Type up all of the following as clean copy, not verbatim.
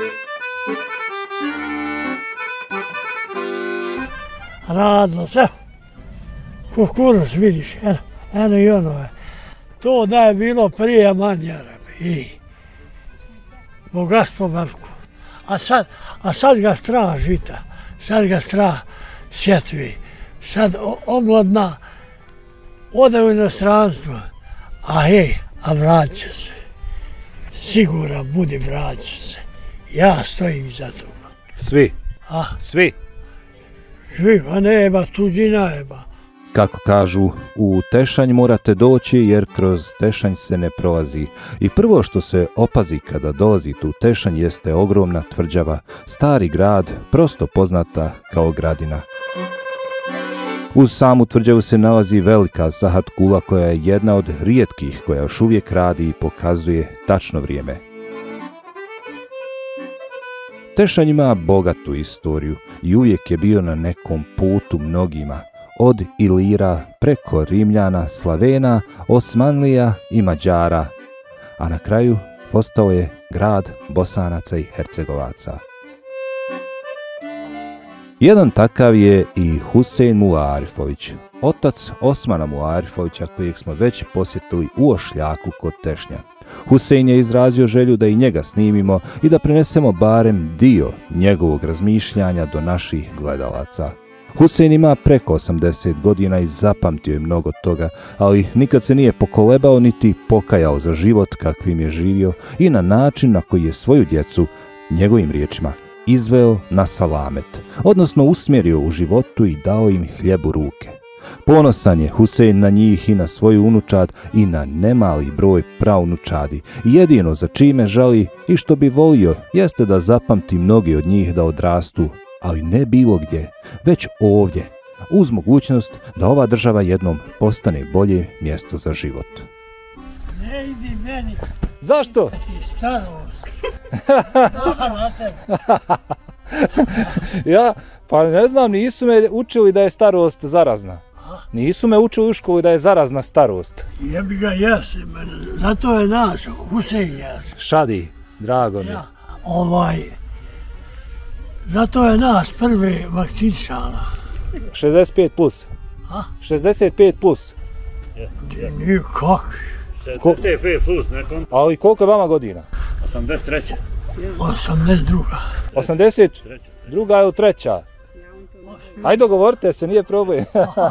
Radilo se, kukuruz vidiš, eno i ono je. To da je bilo prije manjara i bogatstvo veliko. A sad ga strah žita, sad ga strah sjetvi, sad omladna ode u inostranstvo, a vraća se. Siguran budi, vraća se. Ja stojim iza toga. Svi? Svi? Svi, a nema, tuđina nema. Kako kažu, u Tešanj morate doći jer kroz Tešanj se ne prolazi. I prvo što se opazi kada dolazite u Tešanj jeste ogromna tvrđava, stari grad, prosto poznata kao Gradina. Uz samu tvrđavu se nalazi velika Sahat kula koja je jedna od rijetkih koja još uvijek radi i pokazuje tačno vrijeme. Tešanj ima bogatu istoriju i uvijek je bio na nekom putu mnogima, od Ilira preko Rimljana, Slavena, Osmanlija i Mađara, a na kraju postao je grad Bosanaca i Hercegovaca. Jedan takav je i Husein Mula Arifović, otac Osmana Mula Arifovića kojeg smo već posjetili u Ošljaku kod Tešnja. Husein je izrazio želju da i njega snimimo i da prenesemo barem dio njegovog razmišljanja do naših gledalaca. Husein ima preko 80 godina i zapamtio je mnogo toga, ali nikad se nije pokolebao niti pokajao za život kakvim je živio i na način na koji je svoju djecu, njegovim riječima, izveo na salamet, odnosno usmjerio u životu i dao im hljeb u ruke. Ponosan je Husein na njih i na svoju unučad i na nemali broj praunučadi. Jedino za čime žali i što bi volio jeste da zapamti mnogi od njih da odrastu, ali ne bilo gdje, već ovdje, uz mogućnost da ova država jednom postane bolje mjesto za život. Ne idi meni. Zašto? Ti starost. Ja, pa ne znam, nisu me učili da je starost zarazna. Nisu me učili u školi da je zarazna starost. Jebi ga, jesi, zato je naš Husein jas. Šadi, drago mi. Ja, zato je nas prvi vakcinisana. 65 plus. 65 plus. Nikak. 65 plus, nekom. Ali koliko je vama godina? 83. 82. 82 je u treća. Ajde dogovorite se, nije problem.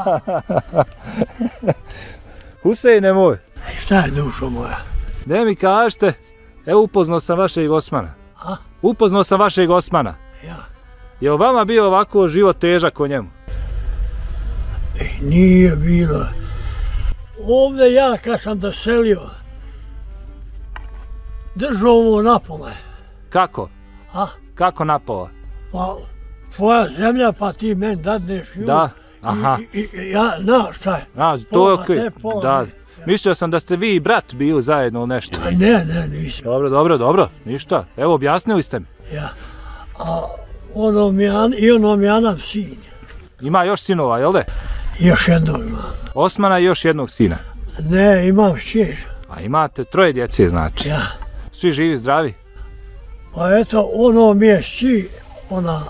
Huseine moj. Šta je dušo moja? Ne mi kažete, evo upoznao sam vašeg Osmana. Upoznao sam vašeg Osmana. Ja. Je li vama bio ovako život težak o njemu? Nije bilo. Ovdje ja kad sam doselio, držao ovo napole. Kako? Kako napola? Pa, tvoja zemlja, pa ti meni dadneš ju. Da, aha. Ja, znaš šta je? To je okej. Da. Mislio sam da ste vi i brat bili zajedno u nešto. Ne, nisam. Dobro, ništa. Evo, objasnili ste mi. Ja. A ono mi Anam sin. Ima još sinova, jel de? Još jednog ima. Osmana i još jednog sina. Ne, imam šćer. A imate 3 djece, znači? Ja. Svi živi, zdravi? Pa eto, ono mi je šći, ona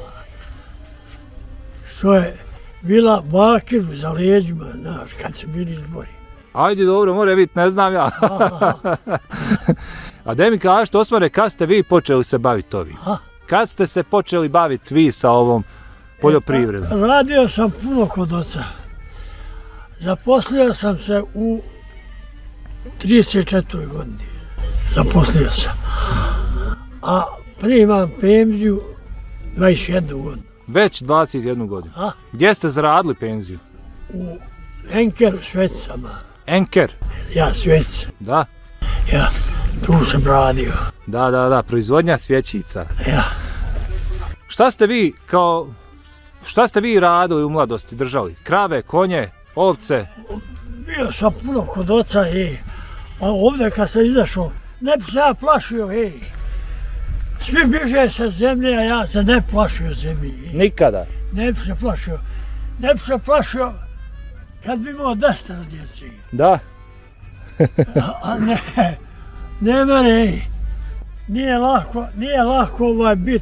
što je bila bakir za leđima, znaš, kad su bili izbori. Ajde, dobro, more vidjeti, ne znam ja. A da mi kažete, Osmane, kad ste vi počeli se baviti ovim? Kad ste se počeli baviti vi sa ovom poljoprivredom? Radio sam puno kod oca. Zaposlio sam se u 34. godini. Zaposlio sam. A primam penziju 21 godinu. Već 21 godinu? Gdje ste zaradili penziju? U Enkeru, Sveticama. Enker? Ja, Svec. Da? Ja, tu sam radio. Da, proizvodnja svjećica. Ja. Šta ste vi radili u mladosti, držali? Krave, konje, ovce? Bio sam puno kod oca, a ovdje kad sam izašao, ne bi se ja plašio, Svi bježe sa zemlje, a ja se ne plašio zemlji. Nikada? Ne bi se plašio kad bi imao 10 djeci. Da? A ne mene, nije lako biti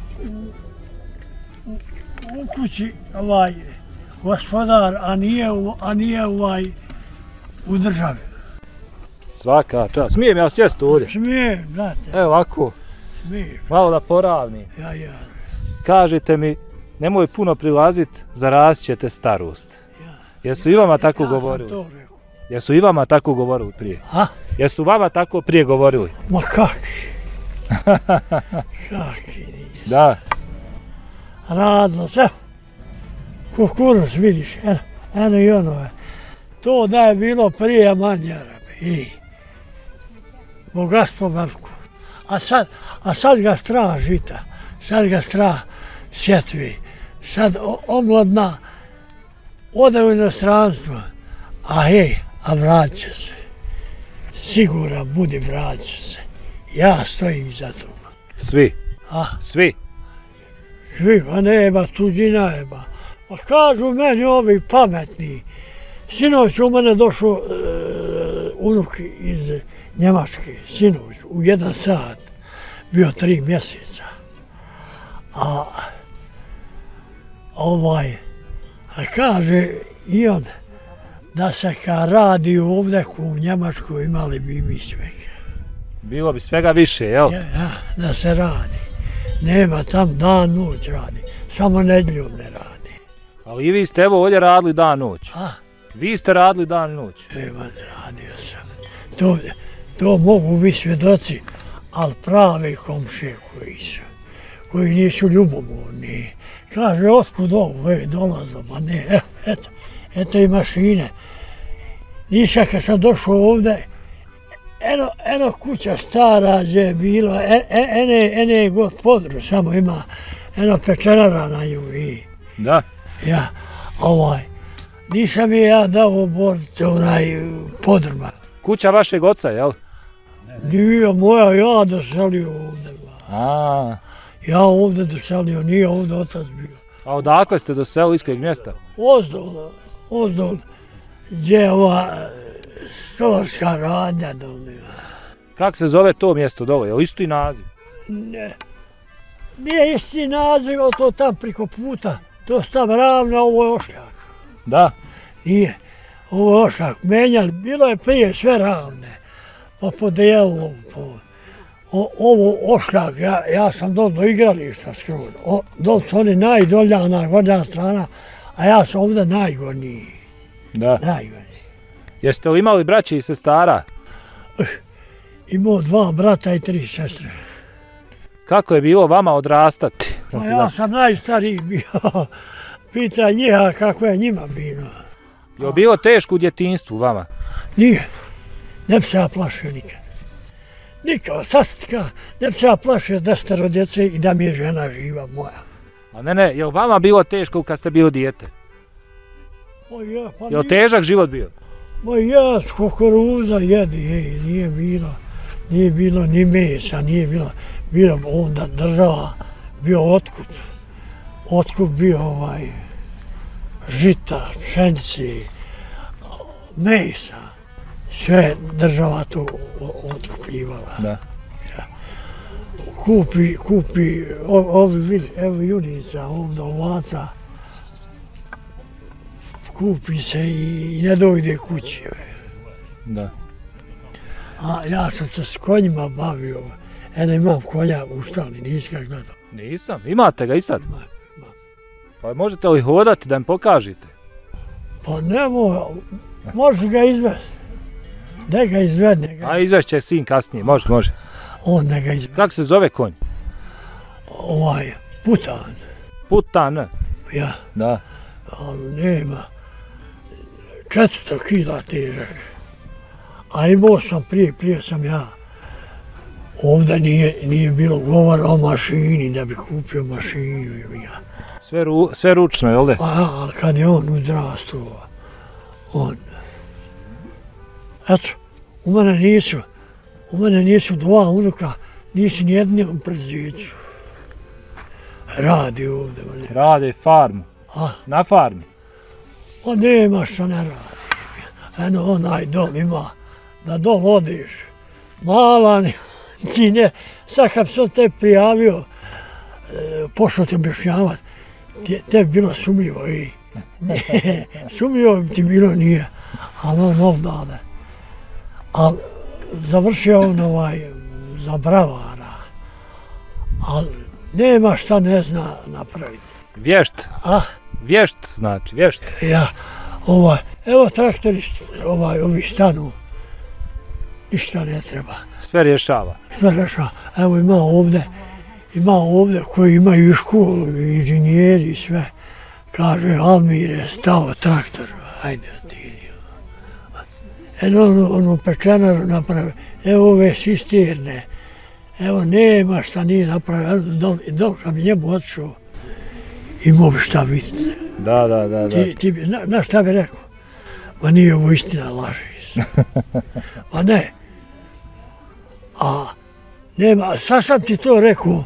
u kući gospodar, a nije u državi. Svaka čast. Smijem ja sjest ovdje? Smijem, znate. Evo ovako. Smijem. Malo da poravnim. Ja. Kažite mi, nemoj puno prilazit, zarazit ćete starost. Jesu i vama tako govorili? Ja sam to rekao. Jesu i vama tako govorili prije? A? Jesu vama tako prije govorili? Ma kakvi? Kakvi nije. Da. Radilo se. Kukuruz, vidiš, eno i ono je. To da je bilo prije manjara. I bogatstvo veliko. A sad ga strah žita, sad ga strah sjetvi. Sad omladna ode u inostranstvo, a vratit će se. Siguran budi, vratit će se. Ja stojim za to. Svi? Svi? Svi, a nema tuđina, nema. Pa kažu meni ovi pametni. Sinoć u mene došao unuk iz Njemačke, sinoć, u 1 sat, bio 3 mjeseca. A kaže i on da se kad radi ovdje u Njemačkoj imali bi mi svega. Bilo bi svega više, jel? Ja, da se radi. Nema tam dan, noć radi. Samo nedjeljom ne radi. Ali i vi ste evo ovdje radili dan, noć. A? Vi ste radili dan i noć. Evo, radio sam. To mogu biti svjedoci, ali prave komšije koji nisu ljubomorni. Kaže, otkud ovo, dolazno, ma ne, eto i mašine. Nisam kad sam došao ovdje, eno kuća stara gdje je bilo, ene god podru, samo ima, eno pečenara na ju i... Da? Ja, nisam je ja dao oboriti podrma. Kuća vašeg oca, jel? Nije moja, ja doselio ovdje. Ja ovdje doselio, nije ovdje otac bio. A odakle ste doselili, iz kojeg mjesta? Ozdol, gdje je ova stolarska radnja dole. Kako se zove to mjesto dole, je li isti naziv? Ne, nije isti naziv, to tam priko puta. To su tam ravno, ovo je ošljak. Da? Nije, ovo je ošljak. Menjali, bilo je prije sve ravne. Pa podijelilo, ovo ošljak, ja sam dol do igrališta skroz. Dol su oni najdoljana, gornja strana, a ja sam ovdje najgorniji. Da. Najgorniji. Jeste li imali braće i sestara? Imao 2 brata i 3 sestre. Kako je bilo vama odrastati? Pa ja sam najstariji bio. Pitaj njiha kako je njima bilo. Je li bilo teško u djetinjstvu vama? Nije. Ne bi se ja plašio nikad. Nikad, sastatka, ne bi se ja plašio 10 djece i da mi je žena živa moja. A ne, je li vama bilo teško kad ste bilo dijete? Je li težak život bio? Ma ja, kukuruza jedi, nije bilo ni mesa, nije bilo onda država, bio otkup. Otkup bio žita, pšenici, mesa. Sve država to otkupljivala. Da. Kupi, ovi vidi, evo junica, ovdje ovaca, kupi se i ne dojde kući. Da. A ja sam se s konjima bavio, imam konja u štali, nisi ga gledao. Nisam, imate ga i sad? Imam. Pa možete li hodati da mi pokažete? Pa nemoj, možeš ga izvesti. Da ga izvede. A izvešće sin kasnije, može. On da ga izvede. Kako se zove konj? Putan. Putan? Ja. Da. Ali nema. 400 kila težak. A imao sam prije sam ja. Ovdje nije bilo govora o mašini, da bi kupio mašinu. Sve ručno, jel' de? A kad je on uzrastao, eto, u mene nisu 2 unuka, nisu nijedni u predzijeću. Radi ovdje. Radi farmu. Na farmi? Pa nema što ne radi. Eno onaj dol ima, da dol odiš. Malan Ti ne, sad kad sam te prijavio, pošao te objašnjavati, tebi bilo sumnjivo i sumnjivo ti bilo nije, ali on ovdje. Ali završio on za bravara, ali nema šta ne zna napraviti. Vješt. Vješt znači, vješt. Ja, evo traktori ovi stanu, ništa ne treba. Sve rješava. Sve rješava. Evo ima ovdje koji imaju i školu, i inženjeri i sve. Kaže, Almire, stao traktor, ajde ti. Ono pečenaru napravi, evo ove sistirne, evo nema šta nije napravio, dol kad bi njemu otišao, imao bi šta vidjeti. Da. Znaš šta bi rekao? Ma nije ovo istina, laži se. Ma ne. A nema, sad sam ti to rekao,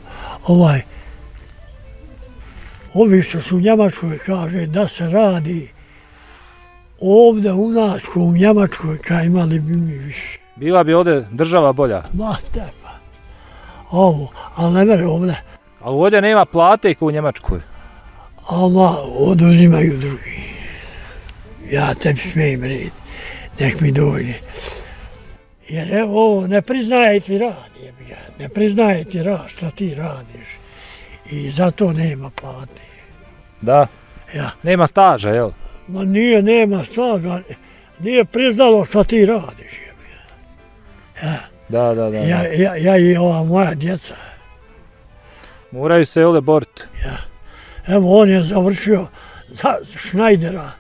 ovi što su u Njemačkoj kaže da se radi ovdje u nas, ko u Njemačkoj, kad imali bi mi više. Bila bi ovdje država bolja. Ma tepa. Ali ne mere ovdje. Ali ovdje nema plate kao u Njemačkoj. Ama oduzimaju drugi. Ja tebi smijem reći, nek mi dođe. Jer evo ovo ne priznaje ti rad, ne priznaje ti rad što ti radiš. I zato nema plate. Da? Ja. Nema staža, jel? Ma nema staža, nije priznalo što ti radiš. Ja. Da. Ja i ova moja djeca. Moraju se ovdje boriti. Ja. Evo on je završio za Šnajdera.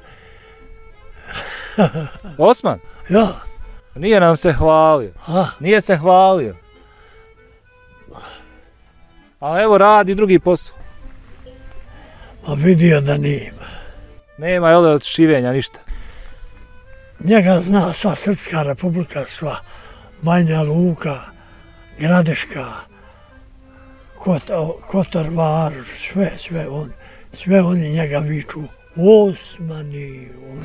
Osman? Ja. Nije nam se hvalio. Nije se hvalio. A evo radi drugi posao. Ma vidio da nema. Nema je ovdje od šivenja ništa. Njega zna sva Srpska republika, sva Banja Luka, Gradeška, Kotor Varoš, sve oni njega viču Osmani.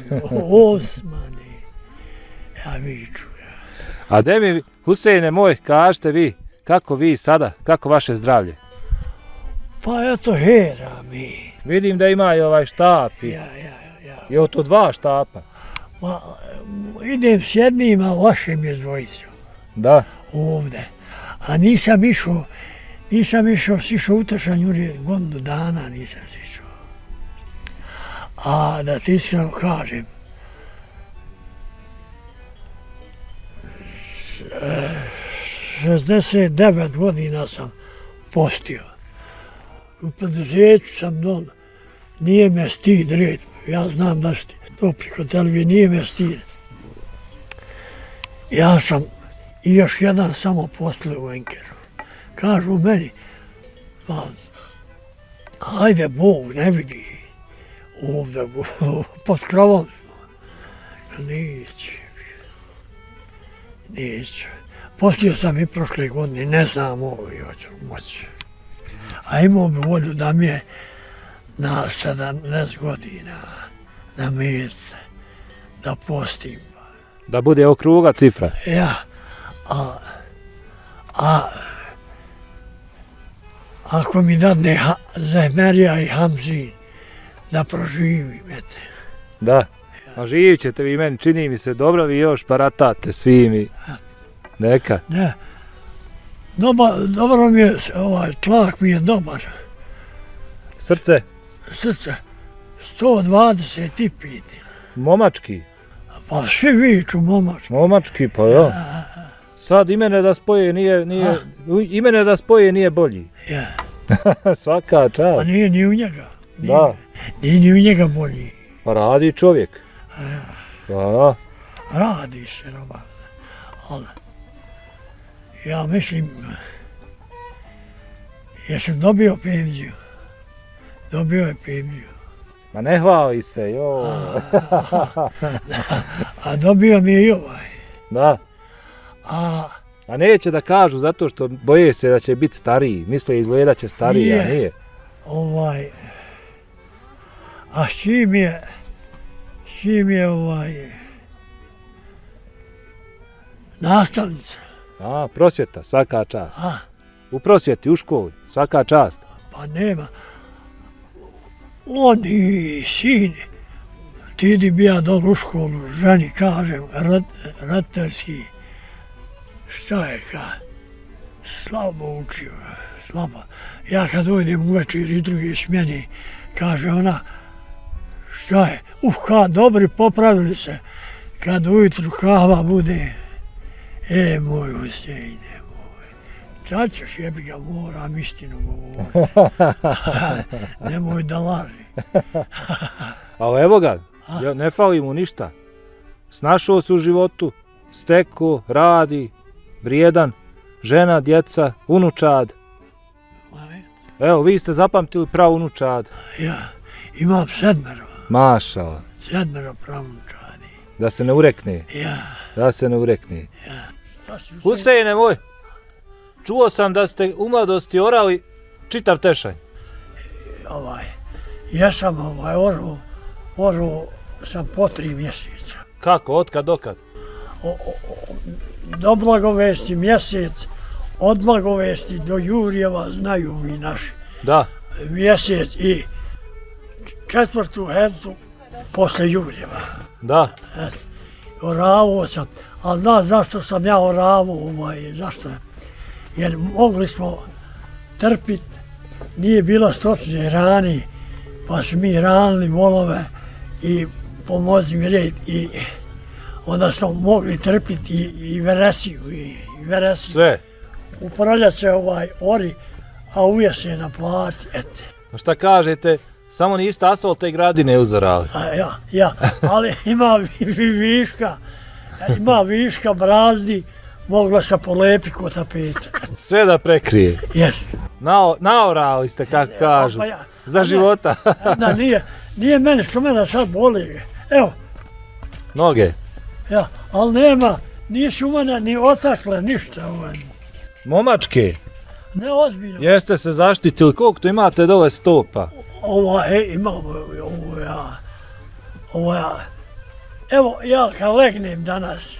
Ja viču. A de mi, Husejne moj, kažete vi, kako vi sada, kako vaše zdravlje? Pa eto hera mi. Vidim da ima i ovaj štap. Ja. Je to 2 štapa? Pa idem s jednim, a vašem je s dvojicom. Da. Ovdje. A nisam išao utršanju, godinu dana nisam išao. A da ti iskreno kažem, e, 69 godina sam postio. U preduzeću sam doma, nije me stid red, ja znam da ste to priko televizije, nije me stid. Ja sam i još jedan samo poslije u Enkeru. Kažu meni, pa, ajde Bog ne vidi ovdje, pod krovom smo. Neću. Postio sam i prošle godine, ne znam ovo i hoću moći. A imao bi volju da mi je na 70 godina, na med, da postim. Da bude okruga cifra. Ja, a ako mi dadne Zahmerija i Hamzin, da proživim, eto. Da, a živit ćete vi meni, čini mi se dobro, vi još baratate svimi. Neka. Ne, dobro mi je, tlak mi je dobar. Srce? Srce, 125. Momački? Pa svi viču momački. Momački, pa ja. Sad imene da spoje nije bolji. Ja. Svaka čast. Pa nije ni u njega. Da. Nije ni u njega bolji. Pa radi čovjek. Da. Radi se, normalno. Ali, ja mislim, jesam dobio penziju. Dobio je penziju. Ma ne hvali se, jo. A dobio mi je i ovaj. Da. A neće da kažu zato što boje se da će biti stariji. Misle izgledat će stariji, a nije. A s čim je nastavnica. A, prosvjeta, svaka čast. A, U prosvjeti, u školi, svaka čast. pa nema. On i sin, ti idi bi ja dol u školu, ženi kažem, roditeljski, šta je slabo učio, slabo. Ja kad ujdem uvečer i drugi smjeni, kaže ona, šta je, dobri, popravili se, kad ujutru kava bude, moj Huseine, moj, sad ćeš jebi ga, moram istinu govoriti, nemoj da laži. Ali evo ga, ne fali mu ništa. Snašao se u životu, steko, radi, vrijedan, žena, djeca, unučad. Evo, vi ste zapamtili prav unučad. Ja, imam 7. Mašala. 7 pravunučadi. Da se ne urekne. Ja. Da se ne urekne. Ja. Huseine moj, čuo sam da ste u mladosti orali čitav tešanj. Jesam orao sam po 3 mjeseca. Kako, otkad dokad? Do Blagovesti mjesec, od Blagovesti do Jurjeva znaju i naši. Da. Mjesec i 4. hentu posle Jurjeva. Da. Oravao sam, ali znaš zašto sam ja oravao, zašto je? Jer mogli smo trpit, nije bilo stočne hrane, pa su mi ranili volove i pomozi mi red i onda smo mogli trpiti i veresiju. Sve. U proljeće ori, a uje se naplati, ete. A šta kažete, samo niste asfalte i gradine uzorali? Ja, ali ima viška brazdi, mogla se polepi ko tapete. Sve da prekrije? Jeste. Naorali ste, kako kažu, za života. Da, nije meni što mene sad boli. Evo. Noge? Ja, ali nema, nisu u mene ni otakle, ništa. Momačke? Ne, ozbiljno. Jeste se zaštitili, koliko to imate dole stopa? Imamo, evo, ja kad legnem danas,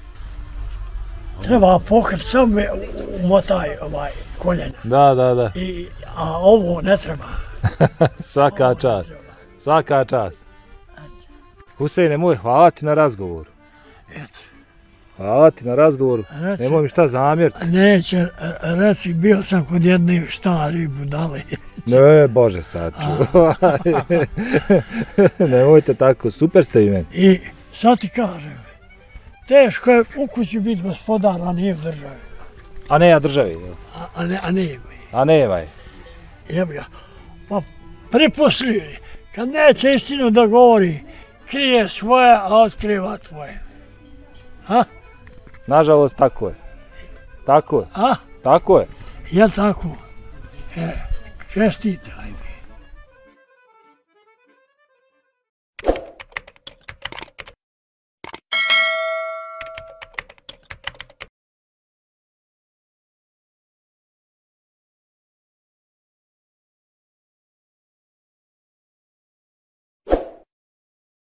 treba pokrit, samo me umotaj koljena. Da. A ovo ne treba. Svaka čast, svaka čast. Huseine moj, hvala ti na razgovoru. Eto. Hvala ti na razgovoru, nemoj mi šta zamjeriti. Neće, reci, bio sam kod jedne stari budale. Ne, Bože sad čuvaj. Nemojte tako, super ste i meni. I sad ti kažem, teško je u kući biti gospodar, a nije u državi. A ne, a državi. A nema. A nema je. Jebi ga, pa pripusli, kad neće istinu da govori, krije svoje, a otkriva tvoje. Ha? Nažalost, tako je. Tako je. A? Tako je. Ja tako. Čestitaj.